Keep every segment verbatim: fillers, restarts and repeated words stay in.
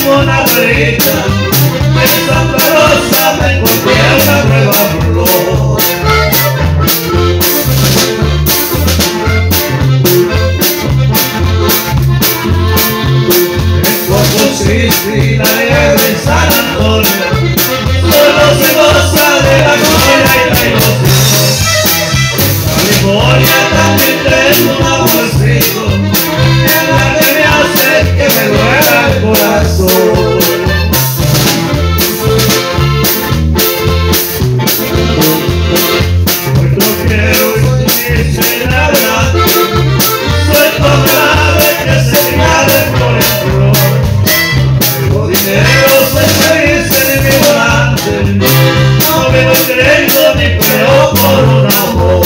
una abuelita, en Santa Rosa me encontré una nueva flor. En Corpus Christi, la nieve en San Antonio, solo se goza de la gloria y la ilusión. En California también tengo un amorcito, en la que me hace que me duela el corazón. Hoy no quiero y tú dices la verdad, soy como el ave que se cría de flor en flor. Tengo dinero, soy feliz en mi volante, no vivo creyendo ni creo por un amor.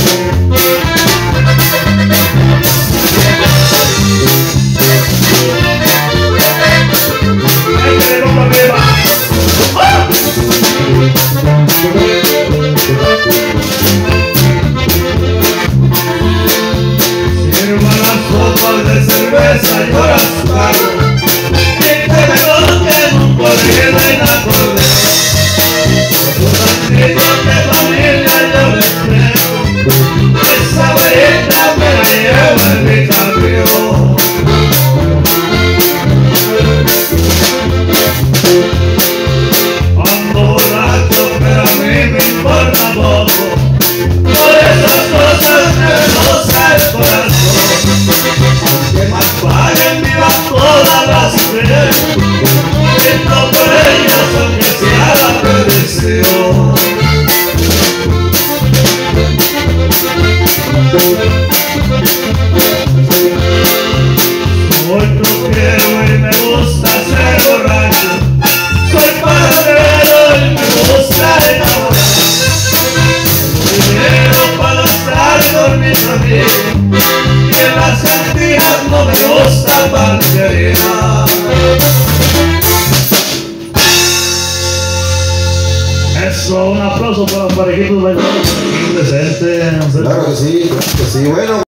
Sirva las copas de cerveza y ahora su carro, y que me coloquen un corrido en la cordera. Por sus antritos de familia yo les creo, esa abuelita me la llevo en mi camión. Ando borracho pero a mí me importa poco, por esas cosas me goza el corazón. Aunque más paguen vivan todas las mujeres, brindo por ellas aunque sea la perdición. Soy truquero y me gusta ser borracho, soy paradero y me gusta enamorar. Tengo dinero para gastar y dormir también, y en las cantinas no me gusta banquería. Eso, un aplauso para los parejitos bailadores. Indecente, no sé. Claro que sí, claro que sí, bueno.